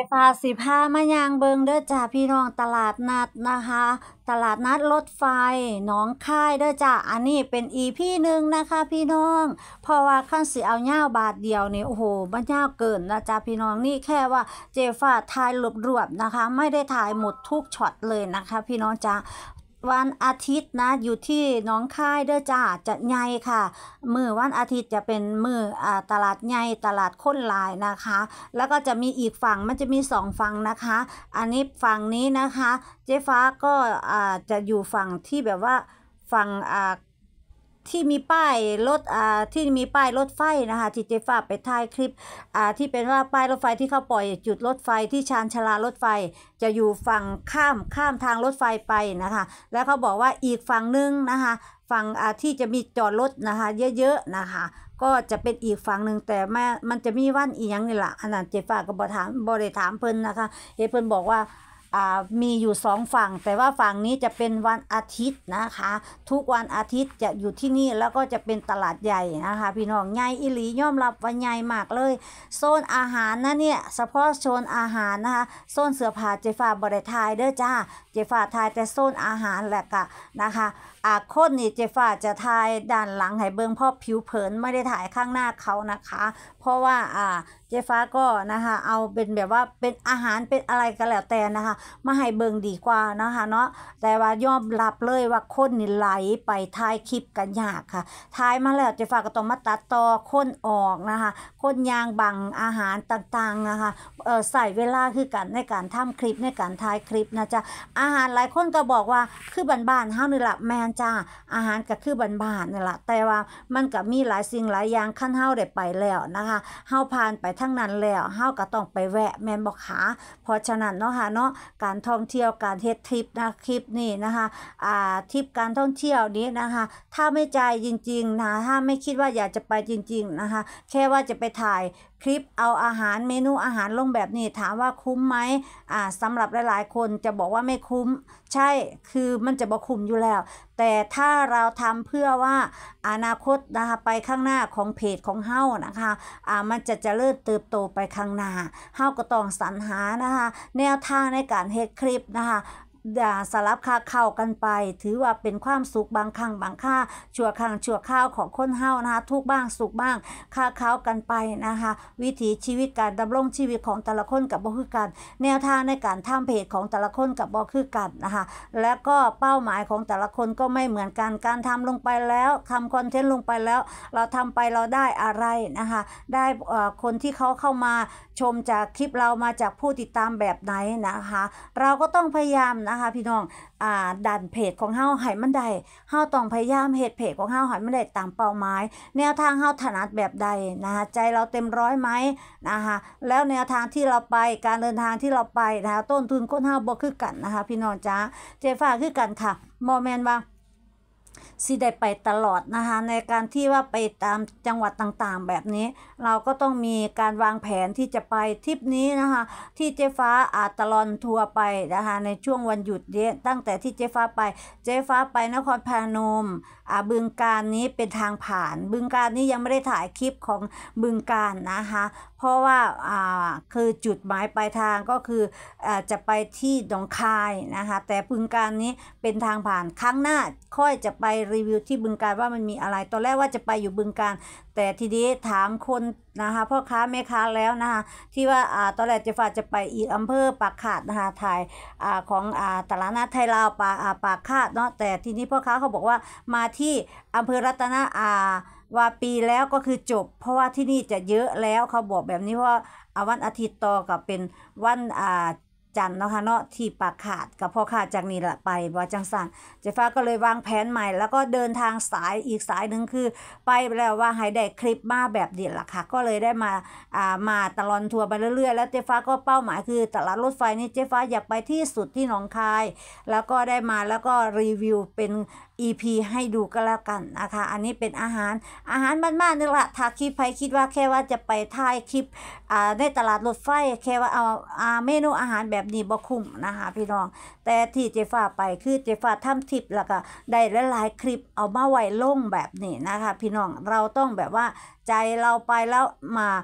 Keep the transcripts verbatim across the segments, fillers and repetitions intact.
ฟ้าสิพามาย่างเบิงเด้อจ้าพี่น้องตลาดนัดนะคะตลาดนัดรถไฟหนองคายเด้อจ้าอันนี้เป็นอีพีหนึ่งนะคะพี่น้องเพราะว่าขั้นสิเอาเง่าบาทเดียวนี่โอ้โหมันเง่าเกินนะจ้าพี่น้องนี่แค่ว่าเจฟ้าถ่ายรวบๆนะคะไม่ได้ถ่ายหมดทุกช็อตเลยนะคะพี่น้องจ้าวันอาทิตย์นะอยู่ที่หนองคายเด้อจ้าจะใหญ่ค่ะมือวันอาทิตย์จะเป็นมืออ่าตลาดใหญ่ตลาดคนหลายนะคะแล้วก็จะมีอีกฝั่งมันจะมีสองฝั่งนะคะอันนี้ฝั่งนี้นะคะเจ๊ฟ้าก็อ่าจะอยู่ฝั่งที่แบบว่าฝั่งอ่าที่มีป้ายรถอ่าที่มีป้ายรถไฟนะคะที่เจ๊ฟ้าไปถ่ายคลิปอ่าที่เป็นว่าป้ายรถไฟที่เขาปล่อยจุดรถไฟที่ชานชาลารถไฟจะอยู่ฝั่งข้ามข้ามทางรถไฟไปนะคะแล้วเขาบอกว่าอีกฝั่งนึงนะคะฝั่งอ่าที่จะมีจอดรถนะคะเยอะๆนะคะก็จะเป็นอีกฝั่งหนึ่งแต่แม่มันจะมีวันอีหยังนี่แหละอันนั้นเจ๊ฟ้าก็บ่ถามบ่ได้ถามเพิ่นนะคะเฮเพิ่นบอกว่าอ่ามีอยู่สองฝั่งแต่ว่าฝั่งนี้จะเป็นวันอาทิตย์นะคะทุกวันอาทิตย์จะอยู่ที่นี่แล้วก็จะเป็นตลาดใหญ่นะคะพี่น้องใหญ่อีหลียอมรับว่าใหญ่มากเลยโซนอาหารนะเนี่ยเฉพาะโซนอาหารนะคะโซนเสื้อผ้าเจ๊ฟ้าบ่ได้ถ่ายเด้อจ้าเจ๊ฟ้าถ่ายแต่โซนอาหารแหละก็นะคะอ่าคนนี่เจ๊ฟ้าจะถ่ายด้านหลังให้เบิ่งเพราะผิวเผินไม่ได้ถ่ายข้างหน้าเขานะคะเพราะว่าอ่าเจ๊ฟ้าก็นะคะเอาเป็นแบบว่าเป็นอาหารเป็นอะไรก็แล้วแต่นะคะมาให้เบิ่งดีกว่านะคะเนาะแต่ว่ายอมรับเลยว่าคนนี่ไหลไปถ่ายคลิปกันยากค่ะถ่ายมาแล้วเจ๊ฟ้าก็ต้องมาตัดต่อคนออกนะคะคนยางบังอาหารต่างๆนะคะเออใส่เวลาคือกันในการทำคลิปในการถ่ายคลิปนะจ๊ะอาหารหลายคนก็บอกว่าคือบ้านๆเฮานี่ล่ะแม่นจ้าอาหารก็คือบ้านๆนี่ล่ะแต่ว่ามันก็มีหลายสิ่งหลายอย่างคันเฮาได้ไปแล้วนะคะเฮาผ่านไปทั้งนั้นแล้วเฮาก็ต้องไปแวะแม่นบ่คะเพราะฉะนั้นเนาะค่ะเนาะการท่องเที่ยวการเฮ็ดทริปนะคลิปนี่นะคะอ่าทริปการท่องเที่ยวนี้นะคะถ้าไม่ใจจริงๆนะถ้าไม่คิดว่าอยากจะไปจริงๆนะคะแค่ว่าจะไปถ่ายคลิปเอาอาหารเมนูอาหารลงแบบนี้ถามว่าคุ้มไหมอ่าสำหรับหลายๆคนจะบอกว่าไม่คุ้มใช่คือมันจะบ่คุ้มอยู่แล้วแต่ถ้าเราทำเพื่อว่าอนาคตนะคะไปข้างหน้าของเพจของเฮานะคะอ่ามันจะเจริญเติบโตไปข้างหน้าเฮาก็ต้องสรรหานะคะแนวทางในการเฮ็ดคลิปนะคะอย่าสลับค่าเข้ากันไปถือว่าเป็นความสุขบางครั้งบางค่าชั่วครั้งชั่วคราวของคนเฮานะคะทุกบ้างสุขบ้างค่าเข้ากันไปนะคะวิถีชีวิตการดำรงชีวิตของแต่ละคนกับบ่คือกันแนวทางในการทำเพจของแต่ละคนกับบ่คือกันนะคะแล้วก็เป้าหมายของแต่ละคนก็ไม่เหมือนกันการทำลงไปแล้วทำคอนเทนต์ลงไปแล้วเราทำไปเราได้อะไรนะคะได้คนที่เขาเข้ามาชมจากคลิปเรามาจากผู้ติดตามแบบไหนนะคะเราก็ต้องพยายามนะคะพี่น้องอ่าดันเพจของเฮาให้มันได้เฮาต้องพยายามเฮ็ดเพจของเฮาให้มันได้ตามเป้าหมายแนวทางเฮาถนัดแบบใดนะคะใจเราเต็มร้อยไหมนะคะแล้วแนวทางที่เราไปการเดินทางที่เราไปนะคะต้นทุนคนเฮาบ่คือกันนะคะพี่น้องจ้าเจ๊ฟ้าคือกันค่ะบ่แม่นว่าสิได้ไปตลอดนะคะในการที่ว่าไปตามจังหวัดต่างๆแบบนี้เราก็ต้องมีการวางแผนที่จะไปทริปนี้นะคะที่เจ๊ฟ้าอาตลอนทัวร์ไปนะคะในช่วงวันหยุดเยอะตั้งแต่ที่เจ๊ฟ้าไปเจ๊ฟ้าไปนครพนมอ่าบึงกาฬนี้เป็นทางผ่านบึงกาฬนี้ยังไม่ได้ถ่ายคลิปของบึงกาฬนะคะเพราะว่าอ่าคือจุดหมายปลายทางก็คืออ่าจะไปที่หนองคายนะคะแต่บึงกาฬนี้เป็นทางผ่านครั้งหน้าค่อยจะไปรีวิวที่บึงกาฬว่ามันมีอะไรตอนแรกว่าจะไปอยู่บึงกาฬแต่ทีนี้ถามคนนะคะพ่อค้าแม่ค้าแล้วนะคะที่ว่าอ่าตอนแรกเจ๊ฟ้าจะไปอีกอำเภอปากขาดนะคะถ่ายอ่าของอ่าตลาดนัดไทยลาวปากอ่าปากขาดเนาะแต่ทีนี้พ่อค้าเขาบอกว่ามาที่อำเภอรัตนอ่าวาปีแล้วก็คือจบเพราะว่าที่นี่จะเยอะแล้วเขาบอกแบบนี้เพราะวันอาทิตย์ต่อกับเป็นวันอ่าจันเนาะค่ะเนาะที่ปากขาดกับพ่อขาดจากนี่แหละไปว่าจังสันเจ๊ฟ้าก็เลยวางแผนใหม่แล้วก็เดินทางสายอีกสายหนึ่งคือไปแล้วว่าให้ได้คลิปมาแบบเดียวล่ะค่ะก็เลยได้มาอ่ามาตลอดทัวร์ไปเรื่อยๆแล้วเจ๊ฟ้าก็เป้าหมายคือตลาดรถไฟนี่เจ๊ฟ้าอยากไปที่สุดที่หนองคายแล้วก็ได้มาแล้วก็รีวิวเป็น อี พี ให้ดูก็แล้วกันนะคะอันนี้เป็นอาหารอาหารบ้านๆนี่แหละถ้าคลิปใครคิดว่าแค่ว่าจะไปถ่ายคลิปอ่าในตลาดรถไฟแค่ว่าเอาอ่าเมนูอาหารแบบนี้บ่คุ้มนะคะพี่น้องแต่ที่เจ๊ฟ้าไปคือเจ๊ฟ้าทำทริปแล้วก็ได้หลายๆคลิปเอามาไว้ลงแบบนี้นะคะพี่น้องเราต้องแบบว่าใจเราไปแล้วมา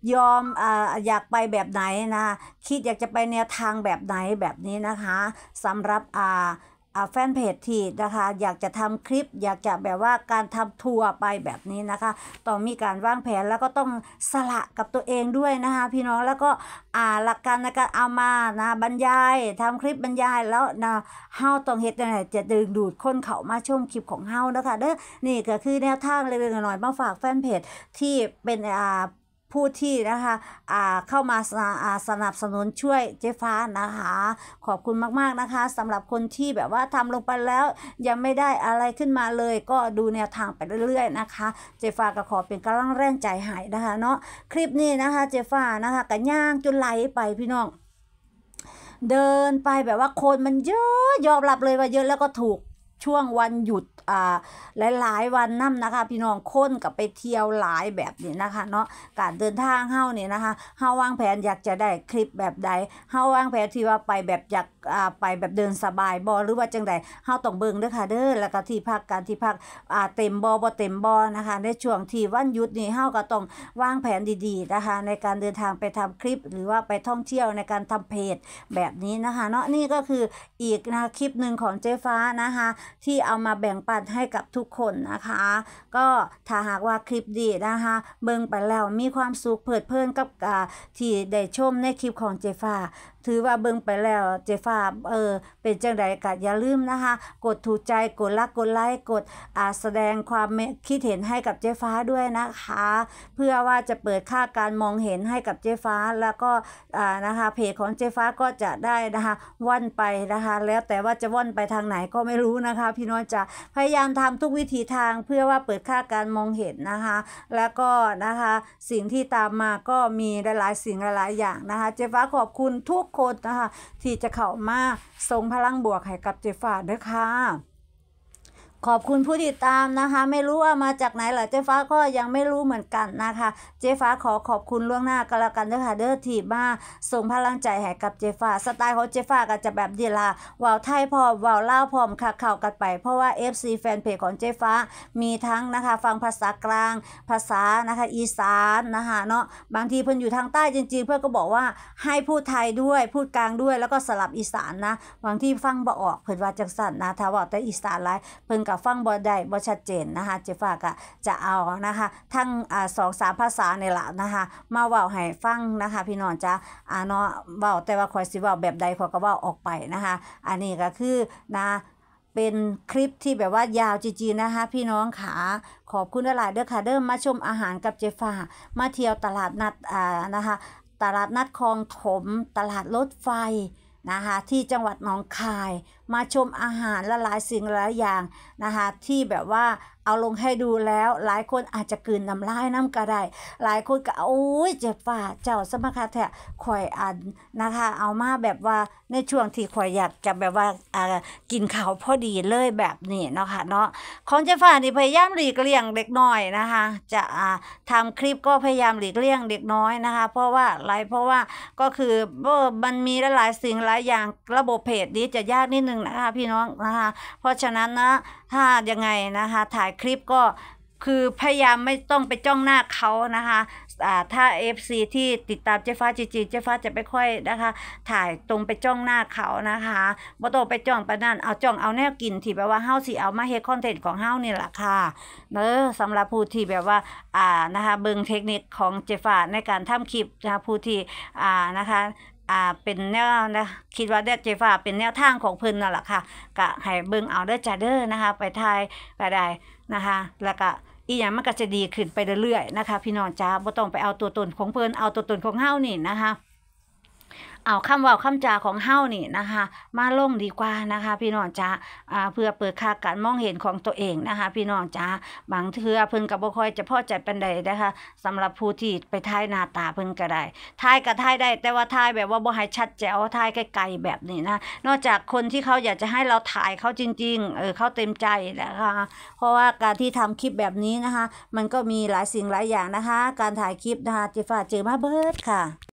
ยอมอ่าอยากไปแบบไหนนะคิดอยากจะไปแนวทางแบบไหนแบบนี้นะคะสำหรับอ่าแฟนเพจที่นะคะอยากจะทำคลิปอยากจะแบบว่าการทำทัวร์ไปแบบนี้นะคะต้องมีการวางแผนแล้วก็ต้องสละกับตัวเองด้วยนะคะพี่น้องแล้วก็อ่าหลักการในการเอามานะบรรยายทำคลิปบรรยายแล้วนะเฮาต้องเฮ็ดยังไงจะดึงดูดคนเข้ามาชมคลิปของเฮานะคะเด้อนี่ก็คือแนวทางเล็กๆน้อยๆมาฝากแฟนเพจที่เป็นอ่าผู้ที่นะคะอ่าเข้ามาสนับสนุนช่วยเจ๊ฟ้านะคะขอบคุณมากๆนะคะสำหรับคนที่แบบว่าทำลงไปแล้วยังไม่ได้อะไรขึ้นมาเลยก็ดูแนวทางไปเรื่อยๆนะคะเจ๊ฟ้าก็ขอเป็นกำลังแรงใจให้นะคะเนาะคลิปนี้นะคะเจ๊ฟ้านะคะก็ย่างจนไหลไปพี่น้องเดินไปแบบว่าคนมันเยอะยอมรับเลยว่าเยอะแล้วก็ถูกช่วงวันหยุดอ่าหลายๆวันนั่นนะคะพี่น้องคนกับไปเที่ยวหลายแบบนี้นะคะเนาะการเดินทางเฮาเนี่ยนะคะเฮาวางแผนอยากจะได้คลิปแบบใดเฮาวางแผนที่ว่าไปแบบอยากอ่าไปแบบเดินสบายบ่หรือว่าจังใดเฮาต้องเบิ่งเด้อค่ะเด้อแล้วก็ที่พักการที่พักอ่าเต็มบ่บ่เต็มบ่นะคะในช่วงที่วันหยุดนี่เฮาก็ต้องวางแผนดีๆนะคะในการเดินทางไปทำคลิปหรือว่าไปท่องเที่ยวในการทำเพจแบบนี้นะคะเนาะนี่ก็คืออีกนะคลิปนึงของเจ๊ฟ้านะคะที่เอามาแบ่งปันให้กับทุกคนนะคะก็ถ้าหากว่าคลิปดีนะคะเบิ่งไปแล้วมีความสุขเพลิดเพลินกับอ่าที่ได้ชมในคลิปของเจฟ้าถือว่าเบิ่งไปแล้วเจฟ้าเออเป็นจังไดก็อย่าลืมนะคะกดถูกใจกดรักกดไลค์กดอ่าแสดงความคิดเห็นให้กับเจฟ้าด้วยนะคะเพื่อว่าจะเปิดค่าการมองเห็นให้กับเจฟ้าแล้วก็อ่านะคะเพจของเจฟ้าก็จะได้นะคะว่อนไปนะคะแล้วแต่ว่าจะว่อนไปทางไหนก็ไม่รู้นะคะพี่น้องจะพยายามทำทุกวิถีทางเพื่อว่าเปิดค่าการมองเห็นนะคะแล้วก็นะคะสิ่งที่ตามมาก็มีหลายๆสิ่งหลายๆอย่างนะคะเจฟ้าขอบคุณทุกคนนะคะที่จะเข้ามาส่งพลังบวกให้กับเจฟ้าด้วยค่ะขอบคุณผู้ติดตามนะคะไม่รู้ว่ามาจากไหนหรอเจ๊ฟ้าก็ยังไม่รู้เหมือนกันนะคะเจ๊ฟ้าขอขอบคุณล่วงหน้ากันแล้วกันด้วยค่ะเด้อที่มาส่งพลังใจให้กับเจ๊ฟ้าสไตล์ของเจ๊ฟ้าก็จะแบบดีละว่าวไทยพร้อมว่าวลาวพร้อมค่ะเข้ากันไปเพราะว่า เอฟ ซี แฟนเพจของเจ๊ฟ้ามีทั้งนะคะฟังภาษากลางภาษานะคะอีสานนะคะเนาะบางทีเพิ่นอยู่ทางใต้จริงๆเพื่อนก็บอกว่าให้พูดไทยด้วยพูดกลางด้วยแล้วก็สลับอีสานนะบางที่ฟังบ่ออกเพิ่นว่าจังซั่นนะถ้าว่าแต่อีสานหลายเพิ่นกับฟังบ่ได้บ่ชัดเจนนะคะเจ๊ฟ้าก็จะเอานะคะทั้งอ่า สองสาม ภาษานี่ล่ะนะคะมาเว้าให้ฟังนะคะพี่น้องจ้ะอ่าเนาะเว้าแต่ว่าข่อยสิเว้าแบบใดข่อยก็เว้าออกไปนะคะอันนี้ก็คือนะเป็นคลิปที่แบบว่ายาวจริงๆนะคะพี่น้องค่ะขอบคุณหลายๆเด้อค่ะเด้อมาชมอาหารกับเจ๊ฟ้ามาเที่ยวตลาดนัดอ่านะคะตลาดนัดคลองถมตลาดรถไฟนะคะที่จังหวัดหนองคายมาชมอาหารและหลายสิ่งหลายอย่างนะคะที่แบบว่าเอาลงให้ดูแล้วหลายคนอาจจะกลืนน้ำลายน้ำก็ได้หลายคนก็โอ้ยเจ็บฝ่าเจ้าสมคาแท้ข่อยอันนะคะเอามาแบบว่าในช่วงที่ข่อยอยากจะแบบว่าอ่ากินข้าวพอดีเลยแบบนี้เนาะค่ะเนาะของเจ๊ฟ้านี่พยายามหลีกเลี่ยงเด็กน้อยนะคะจะอ่าทำคลิปก็พยายามหลีกเลี่ยงเด็กน้อยนะคะเพราะว่าอะไรเพราะว่าก็คือมันมีหลายสิ่งหลายอย่างระบบเพจนี้จะยากนิดนึงนะคะพี่น้องนะคะเพราะฉะนั้นนะถ้ายังไงนะคะถ่ายคลิปก็คือพยายามไม่ต้องไปจ้องหน้าเขานะคะอ่าถ้า เอฟ ซี ที่ติดตามเจ๊ฟ้าจริงๆเจ๊ฟ้าจะไม่ค่อยนะคะถ่ายตรงไปจ้องหน้าเขานะคะบ่ต้องไปจ้องไปนั่นเอาจ้องเอาแนวกินที่แบบว่าเฮาสิเอามาเฮ็ดคอนเทนต์ของเฮานี่แหละค่ะเด้อสำหรับผู้ที่แบบว่าอ่านะคะเบิ่งเทคนิคของเจ๊ฟ้าในการทำคลิปนะคะผู้ที่อ่านะคะอ่าเป็นแนวนะคิดว่าเด็ดเจฟ้าเป็นแนวทางของเพิ่นนั่นแหละค่ะก็ให้เบิ่งเอาเด้อจ้าเด้อนะคะไปทายไปได้นะคะแล้วก็อีหยังมันก็จะดีขึ้นไปเรื่อยๆนะคะพี่น้องจ้าบ่ต้องไปเอาตัวตนของเพิ่นเอาตัวตนของเฮานี่นะคะเอาคำว่าคำจาของเฮานี่นะคะมาลงดีกว่านะคะพี่น้องจ้าอ่าเพื่อเปิดค่าการมองเห็นของตัวเองนะคะพี่น้องจ้าบางเทื่อเพิ่นก็บ่ค่อยจะพอใจปานใดนะคะสำหรับผู้ที่ไปถ่ายหน้าตาเพิ่นก็ได้ถ่ายก็ถ่ายได้แต่ว่าถ่ายแบบว่าบ่ให้ชัดแจ๋วถ่ายไกลๆแบบนี้นะนอกจากคนที่เขาอยากจะให้เราถ่ายเขาจริงๆเออเขาเต็มใจนะคะเพราะว่าการที่ทำคลิปแบบนี้นะคะมันก็มีหลายสิ่งหลายอย่างนะคะการถ่ายคลิปนะคะเจ๊ฟ้าเจอมาเบิดค่ะ